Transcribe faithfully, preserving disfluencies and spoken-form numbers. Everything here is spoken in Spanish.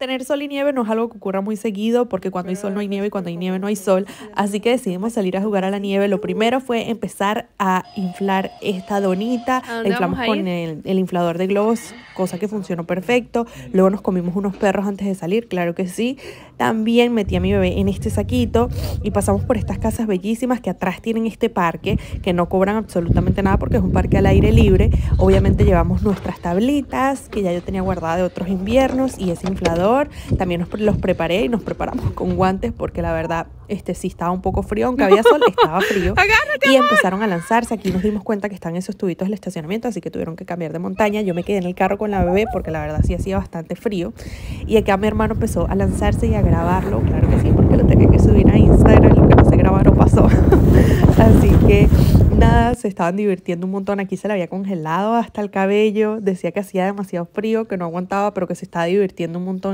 tener sol y nieve no es algo que ocurra muy seguido porque cuando hay sol no hay nieve y cuando hay nieve no hay sol. Así que decidimos salir a jugar a la nieve. Lo primero fue empezar a inflar esta donita. ¿A La dónde inflamos vamos a con ir? el, el inflador de globos, cosa que funcionó perfecto. Luego nos comimos unos perros antes de salir, claro que sí. También metí a mi bebé en este saquito y pasamos por estas casas bellísimas que atrás tienen este parque, que no cobran absolutamente nada porque es un parque al aire libre. Obviamente llevamos nuestras tablitas que ya yo tenía guardada de otros inviernos y ese inflador. También nos los preparé y nos preparamos con guantes porque la verdad este sí estaba un poco frío, aunque había sol, estaba frío. Agárrate, Y amor. empezaron a lanzarse. Aquí nos dimos cuenta que están esos tubitos del estacionamiento, así que tuvieron que cambiar de montaña. Yo me quedé en el carro con la bebé porque la verdad sí hacía bastante frío. Y acá mi hermano empezó a lanzarse y a grabarlo, claro que sí, porque lo tenía que subir a Instagram, lo que no se graba no pasó. Así que nada, se estaban divirtiendo un montón. Aquí se le había congelado hasta el cabello, decía que hacía demasiado frío, que no aguantaba, pero que se estaba divirtiendo un montón.